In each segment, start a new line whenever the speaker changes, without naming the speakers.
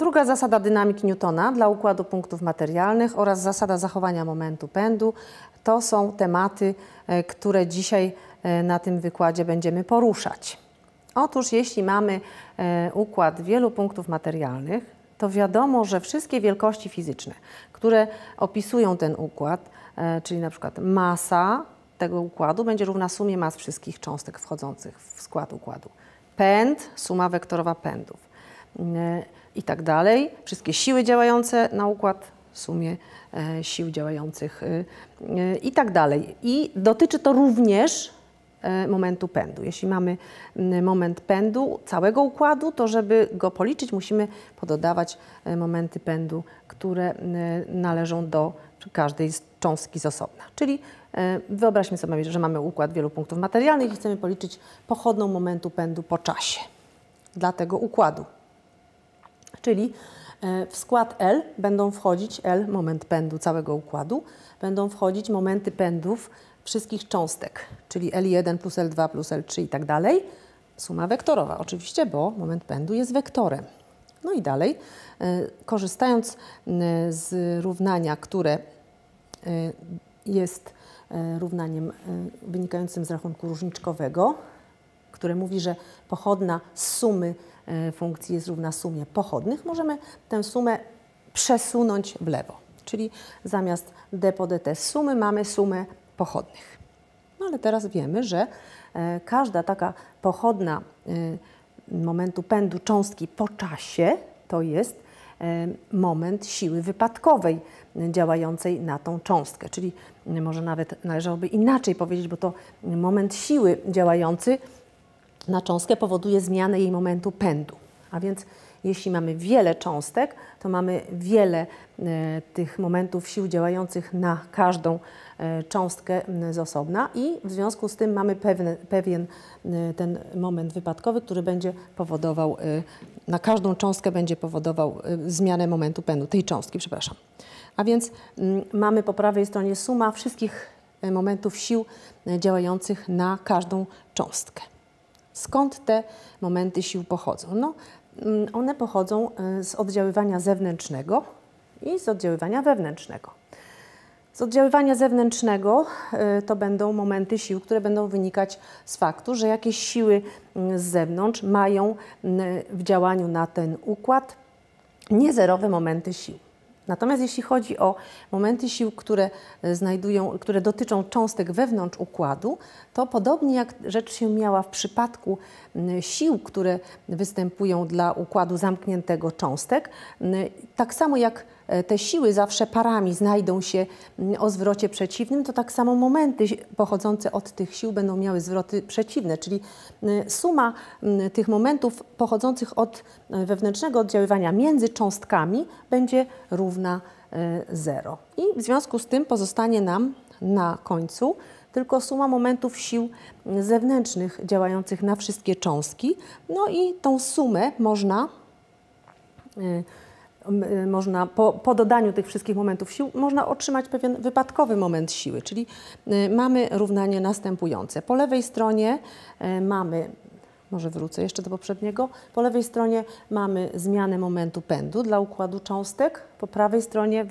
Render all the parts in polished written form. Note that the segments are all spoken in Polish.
Druga zasada dynamiki Newtona dla układu punktów materialnych oraz zasada zachowania momentu pędu to są tematy, które dzisiaj na tym wykładzie będziemy poruszać. Otóż jeśli mamy układ wielu punktów materialnych, to wiadomo, że wszystkie wielkości fizyczne, które opisują ten układ, czyli na przykład masa tego układu będzie równa sumie mas wszystkich cząstek wchodzących w skład układu. Pęd, suma wektorowa pędów i tak dalej. Wszystkie siły działające na układ, sumie sił działających i tak dalej. I dotyczy to również momentu pędu. Jeśli mamy moment pędu całego układu, to żeby go policzyć, musimy pododawać momenty pędu, które należą do każdej cząstki z osobna. Czyli wyobraźmy sobie, że mamy układ wielu punktów materialnych i chcemy policzyć pochodną momentu pędu po czasie dla tego układu. Czyli w skład L będą wchodzić, L moment pędu całego układu, będą wchodzić momenty pędów wszystkich cząstek, czyli L1 plus L2 plus L3 i tak dalej. Suma wektorowa oczywiście, bo moment pędu jest wektorem. No i dalej, korzystając z równania, które jest równaniem wynikającym z rachunku różniczkowego, które mówi, że pochodna z sumy funkcji jest równa sumie pochodnych, możemy tę sumę przesunąć w lewo. Czyli zamiast d po dt z sumy mamy sumę pochodnych. No ale teraz wiemy, że każda taka pochodna momentu pędu cząstki po czasie to jest moment siły wypadkowej działającej na tą cząstkę. Czyli może nawet należałoby inaczej powiedzieć, bo to moment siły działający na cząstkę powoduje zmianę jej momentu pędu. A więc jeśli mamy wiele cząstek, to mamy wiele tych momentów sił działających na każdą cząstkę z osobna i w związku z tym mamy pewien ten moment wypadkowy, który będzie powodował, na każdą cząstkę będzie powodował zmianę momentu pędu, tej cząstki, przepraszam. A więc mamy po prawej stronie suma wszystkich momentów sił działających na każdą cząstkę. Skąd te momenty sił pochodzą? No, one pochodzą z oddziaływania zewnętrznego i z oddziaływania wewnętrznego. Z oddziaływania zewnętrznego to będą momenty sił, które będą wynikać z faktu, że jakieś siły z zewnątrz mają w działaniu na ten układ niezerowe momenty sił. Natomiast jeśli chodzi o momenty sił, które dotyczą cząstek wewnątrz układu, to podobnie jak rzecz się miała w przypadku sił, które występują dla układu zamkniętego cząstek, tak samo jak te siły zawsze parami znajdą się o zwrocie przeciwnym, to tak samo momenty pochodzące od tych sił będą miały zwroty przeciwne, czyli suma tych momentów pochodzących od wewnętrznego oddziaływania między cząstkami będzie równa 0. I w związku z tym pozostanie nam na końcu tylko suma momentów sił zewnętrznych działających na wszystkie cząstki. No i tą sumę po dodaniu tych wszystkich momentów sił można otrzymać pewien wypadkowy moment siły, czyli mamy równanie następujące. Po lewej stronie mamy, może wrócę jeszcze do poprzedniego, po lewej stronie mamy zmianę momentu pędu dla układu cząstek, po prawej stronie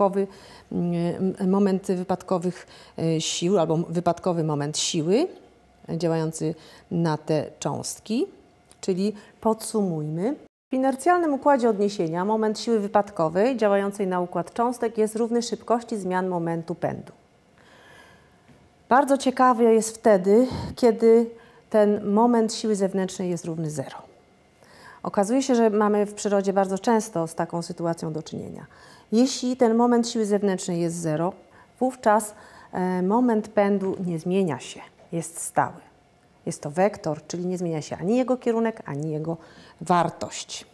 moment wypadkowych sił albo wypadkowy moment siły działający na te cząstki, czyli podsumujmy. W inercjalnym układzie odniesienia moment siły wypadkowej działającej na układ cząstek jest równy szybkości zmian momentu pędu. Bardzo ciekawe jest wtedy, kiedy ten moment siły zewnętrznej jest równy 0. Okazuje się, że mamy w przyrodzie bardzo często z taką sytuacją do czynienia. Jeśli ten moment siły zewnętrznej jest 0, wówczas moment pędu nie zmienia się, jest stały. Jest to wektor, czyli nie zmienia się ani jego kierunek, ani jego wartość.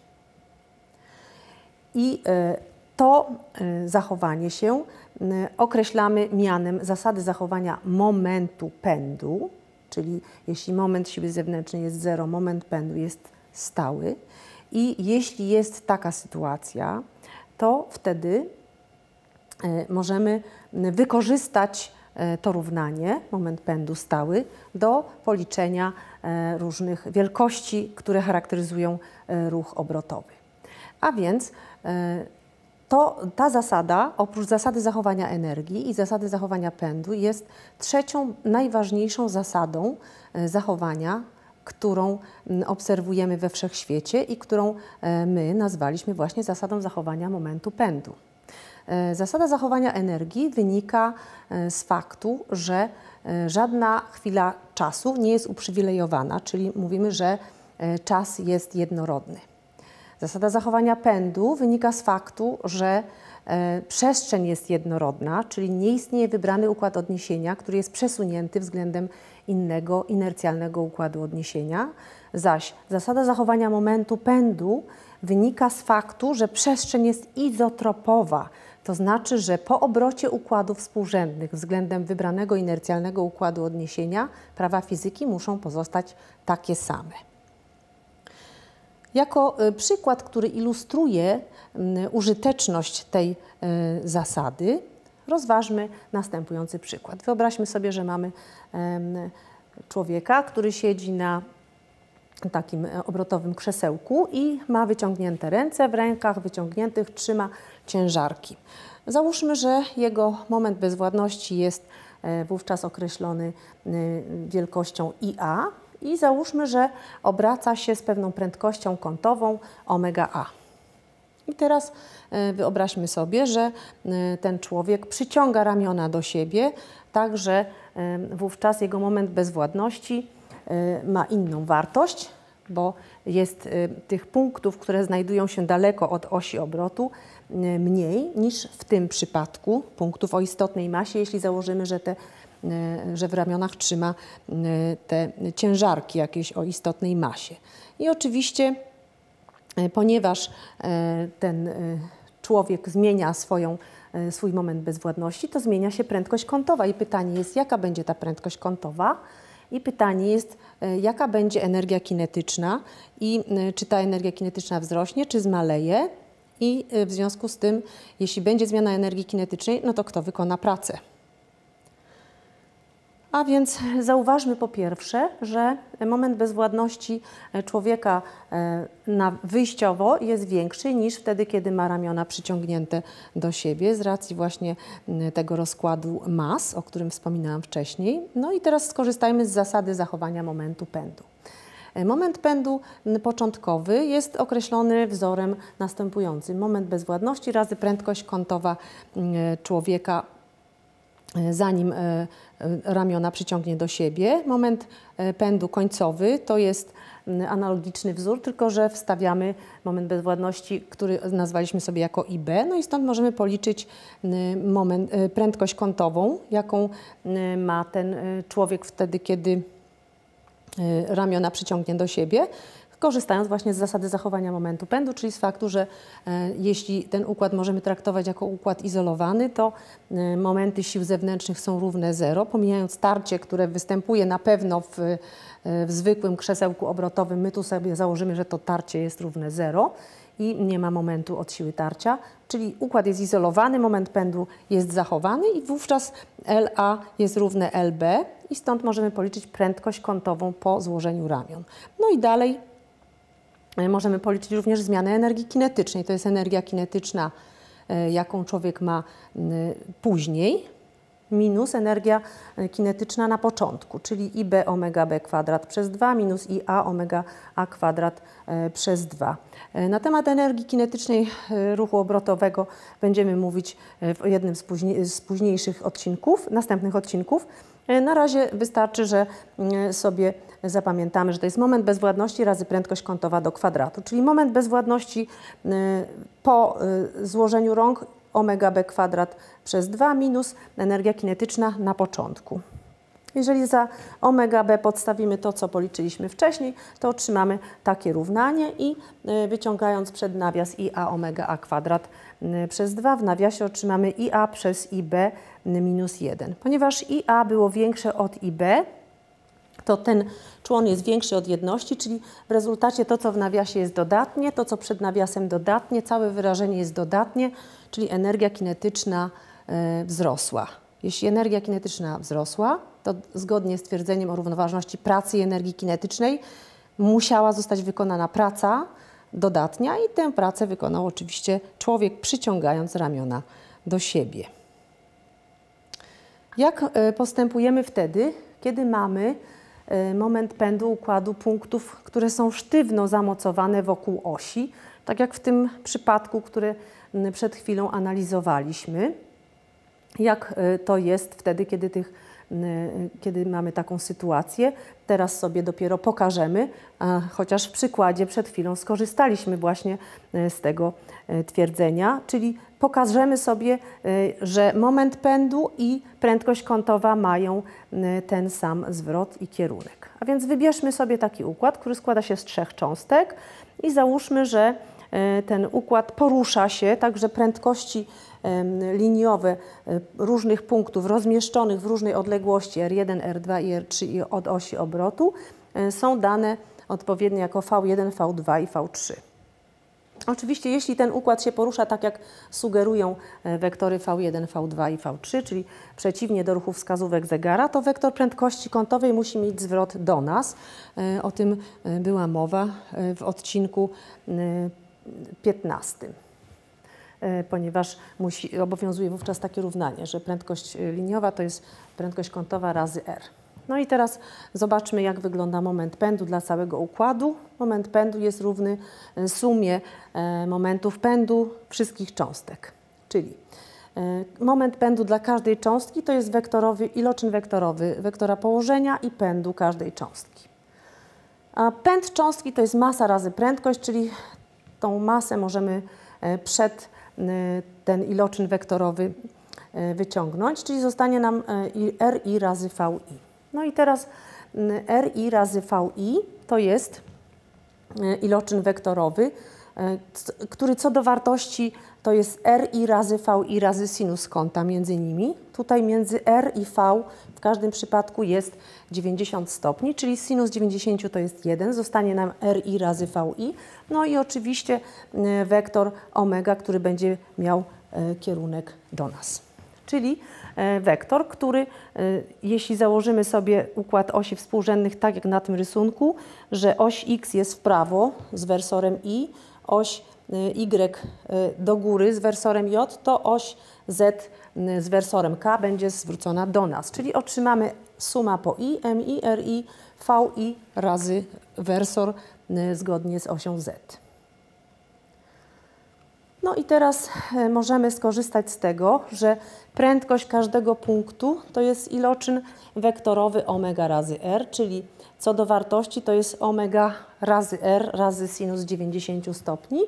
I to zachowanie się określamy mianem zasady zachowania momentu pędu, czyli jeśli moment siły zewnętrznej jest 0, moment pędu jest stały. I jeśli jest taka sytuacja, to wtedy możemy wykorzystać to równanie, moment pędu stały, do policzenia różnych wielkości, które charakteryzują ruch obrotowy. A więc ta zasada, oprócz zasady zachowania energii i zasady zachowania pędu, jest trzecią najważniejszą zasadą zachowania, którą obserwujemy we wszechświecie i którą my nazwaliśmy właśnie zasadą zachowania momentu pędu. Zasada zachowania energii wynika z faktu, że żadna chwila czasu nie jest uprzywilejowana, czyli mówimy, że czas jest jednorodny. Zasada zachowania pędu wynika z faktu, że przestrzeń jest jednorodna, czyli nie istnieje wybrany układ odniesienia, który jest przesunięty względem innego, inercjalnego układu odniesienia, zaś zasada zachowania momentu pędu wynika z faktu, że przestrzeń jest izotropowa, to znaczy, że po obrocie układów współrzędnych względem wybranego inercjalnego układu odniesienia prawa fizyki muszą pozostać takie same. Jako przykład, który ilustruje użyteczność tej zasady, rozważmy następujący przykład. Wyobraźmy sobie, że mamy człowieka, który siedzi na takim obrotowym krzesełku i ma wyciągnięte ręce, w rękach wyciągniętych trzyma ciężarki. Załóżmy, że jego moment bezwładności jest wówczas określony wielkością IA i załóżmy, że obraca się z pewną prędkością kątową omega A. I teraz wyobraźmy sobie, że ten człowiek przyciąga ramiona do siebie, tak że wówczas jego moment bezwładności ma inną wartość, bo jest tych punktów, które znajdują się daleko od osi obrotu, mniej niż w tym przypadku punktów o istotnej masie, jeśli założymy, że w ramionach trzyma te ciężarki jakieś o istotnej masie. I oczywiście, ponieważ ten człowiek zmienia swój moment bezwładności, to zmienia się prędkość kątowa i pytanie jest, jaka będzie ta prędkość kątowa i pytanie jest, jaka będzie energia kinetyczna i czy ta energia kinetyczna wzrośnie, czy zmaleje i w związku z tym, jeśli będzie zmiana energii kinetycznej, no to kto wykona pracę. A więc zauważmy po pierwsze, że moment bezwładności człowieka wyjściowo jest większy niż wtedy, kiedy ma ramiona przyciągnięte do siebie z racji właśnie tego rozkładu mas, o którym wspominałam wcześniej. No i teraz skorzystajmy z zasady zachowania momentu pędu. Moment pędu początkowy jest określony wzorem następującym. Moment bezwładności razy prędkość kątowa człowieka, zanim ramiona przyciągnie do siebie. Moment pędu końcowy to jest analogiczny wzór, tylko że wstawiamy moment bezwładności, który nazwaliśmy sobie jako IB. No i stąd możemy policzyć prędkość kątową, jaką ma ten człowiek wtedy, kiedy ramiona przyciągnie do siebie, korzystając właśnie z zasady zachowania momentu pędu, czyli z faktu, że jeśli ten układ możemy traktować jako układ izolowany, to momenty sił zewnętrznych są równe 0, pomijając tarcie, które występuje na pewno w zwykłym krzesełku obrotowym, my tu sobie założymy, że to tarcie jest równe 0 i nie ma momentu od siły tarcia, czyli układ jest izolowany, moment pędu jest zachowany i wówczas LA jest równe LB i stąd możemy policzyć prędkość kątową po złożeniu ramion. No i dalej możemy policzyć również zmianę energii kinetycznej. To jest energia kinetyczna, jaką człowiek ma później, minus energia kinetyczna na początku, czyli IB omega B kwadrat przez 2 minus IA omega A kwadrat przez 2. Na temat energii kinetycznej ruchu obrotowego będziemy mówić w jednym z późniejszych odcinków, następnych odcinków. Na razie wystarczy, że sobie zapamiętamy, że to jest moment bezwładności razy prędkość kątowa do kwadratu, czyli moment bezwładności po złożeniu rąk omega b kwadrat przez 2 minus energia kinetyczna na początku. Jeżeli za omega b podstawimy to, co policzyliśmy wcześniej, to otrzymamy takie równanie i wyciągając przed nawias IA omega a kwadrat przez 2, w nawiasie otrzymamy IA przez IB minus 1. Ponieważ IA było większe od IB, to ten człon jest większy od jedności, czyli w rezultacie to, co w nawiasie jest dodatnie, to, co przed nawiasem dodatnie, całe wyrażenie jest dodatnie, czyli energia kinetyczna wzrosła. Jeśli energia kinetyczna wzrosła, to zgodnie z twierdzeniem o równoważności pracy i energii kinetycznej musiała zostać wykonana praca dodatnia i tę pracę wykonał oczywiście człowiek, przyciągając ramiona do siebie. Jak postępujemy wtedy, kiedy mamy moment pędu układu punktów, które są sztywno zamocowane wokół osi, tak jak w tym przypadku, który przed chwilą analizowaliśmy. Jak to jest wtedy, kiedy mamy taką sytuację? Teraz sobie dopiero pokażemy, chociaż w przykładzie przed chwilą skorzystaliśmy właśnie z tego twierdzenia, czyli pokażemy sobie, że moment pędu i prędkość kątowa mają ten sam zwrot i kierunek. A więc wybierzmy sobie taki układ, który składa się z 3 cząstek i załóżmy, że ten układ porusza się, także prędkości liniowe różnych punktów rozmieszczonych w różnej odległości R1, R2 i R3 od osi obrotu są dane odpowiednio jako V1, V2 i V3. Oczywiście, jeśli ten układ się porusza tak, jak sugerują wektory V1, V2 i V3, czyli przeciwnie do ruchu wskazówek zegara, to wektor prędkości kątowej musi mieć zwrot do nas. O tym była mowa w odcinku 15. Ponieważ obowiązuje wówczas takie równanie, że prędkość liniowa to jest prędkość kątowa razy r. No i teraz zobaczmy, jak wygląda moment pędu dla całego układu. Moment pędu jest równy sumie momentów pędu wszystkich cząstek. Czyli moment pędu dla każdej cząstki to jest iloczyn wektorowy wektora położenia i pędu każdej cząstki. A pęd cząstki to jest masa razy prędkość, czyli tą masę możemy przed ten iloczyn wektorowy wyciągnąć, czyli zostanie nam RI razy VI. No i teraz RI razy VI to jest iloczyn wektorowy, który co do wartości to jest RI razy VI razy sinus kąta między nimi. Tutaj między R i V w każdym przypadku jest 90 stopni, czyli sinus 90 to jest 1, zostanie nam RI razy VI. No i oczywiście wektor omega, który będzie miał kierunek do nas. Czyli wektor, który, jeśli założymy sobie układ osi współrzędnych, tak jak na tym rysunku, że oś X jest w prawo z wersorem I, oś Y do góry z wersorem J, to oś Z z wersorem K będzie zwrócona do nas. Czyli otrzymamy suma po I, MI, RI, VI razy wersor zgodnie z osią Z. No i teraz możemy skorzystać z tego, że prędkość każdego punktu to jest iloczyn wektorowy omega razy r, czyli co do wartości to jest omega razy r razy sinus 90 stopni.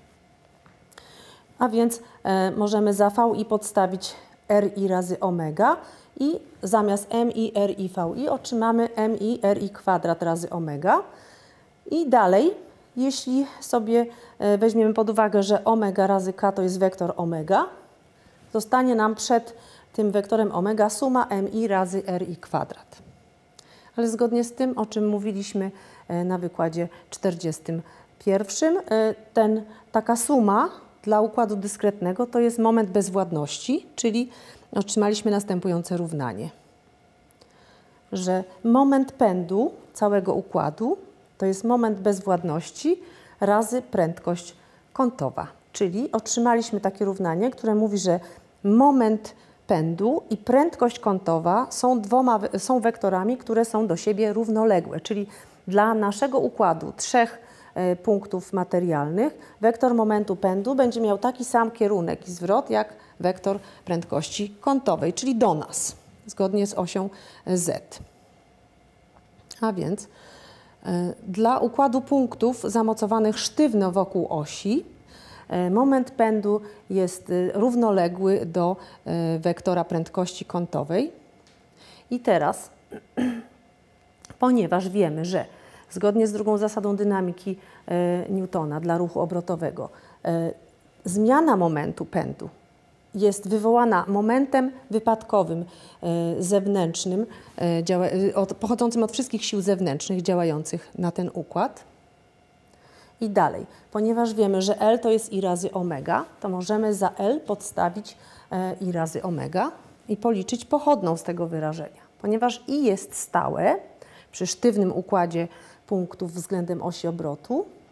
A więc możemy za VI podstawić RI razy omega i zamiast MI, RI, VI otrzymamy MI, RI kwadrat razy omega. I dalej, jeśli sobie weźmiemy pod uwagę, że omega razy k to jest wektor omega, zostanie nam przed tym wektorem omega suma MI razy RI kwadrat. Ale zgodnie z tym, o czym mówiliśmy na wykładzie 41, taka suma dla układu dyskretnego to jest moment bezwładności, czyli otrzymaliśmy następujące równanie, że moment pędu całego układu to jest moment bezwładności razy prędkość kątowa. Czyli otrzymaliśmy takie równanie, które mówi, że moment pędu i prędkość kątowa są wektorami, które są do siebie równoległe. Czyli dla naszego układu 3 punktów materialnych wektor momentu pędu będzie miał taki sam kierunek i zwrot jak wektor prędkości kątowej, czyli do nas, zgodnie z osią Z. A więc dla układu punktów zamocowanych sztywno wokół osi moment pędu jest równoległy do wektora prędkości kątowej. I teraz, ponieważ wiemy, że zgodnie z drugą zasadą dynamiki Newtona dla ruchu obrotowego zmiana momentu pędu jest wywołana momentem wypadkowym zewnętrznym, pochodzącym od wszystkich sił zewnętrznych działających na ten układ. I dalej, ponieważ wiemy, że L to jest I razy omega, to możemy za L podstawić I razy omega i policzyć pochodną z tego wyrażenia. Ponieważ I jest stałe przy sztywnym układzie punktów względem osi obrotu,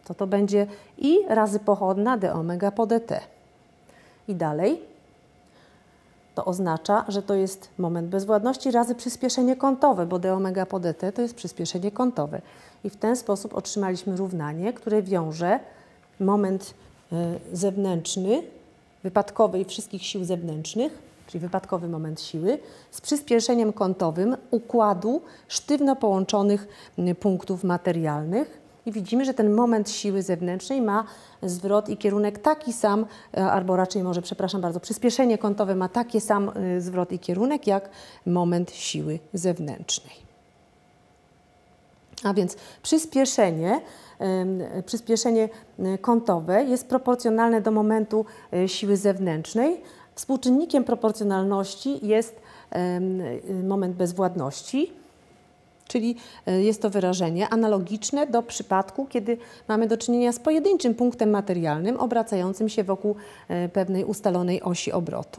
to będzie I razy pochodna d omega po dt. I dalej to oznacza, że to jest moment bezwładności razy przyspieszenie kątowe, bo d omega po dt to jest przyspieszenie kątowe. I w ten sposób otrzymaliśmy równanie, które wiąże moment zewnętrzny, wypadkowy i wszystkich sił zewnętrznych, czyli wypadkowy moment siły, z przyspieszeniem kątowym układu sztywno połączonych punktów materialnych. I widzimy, że ten moment siły zewnętrznej ma zwrot i kierunek taki sam, albo raczej może, przepraszam bardzo, przyspieszenie kątowe ma taki sam zwrot i kierunek, jak moment siły zewnętrznej. A więc przyspieszenie kątowe jest proporcjonalne do momentu siły zewnętrznej. Współczynnikiem proporcjonalności jest moment bezwładności, czyli jest to wyrażenie analogiczne do przypadku, kiedy mamy do czynienia z pojedynczym punktem materialnym obracającym się wokół pewnej ustalonej osi obrotu.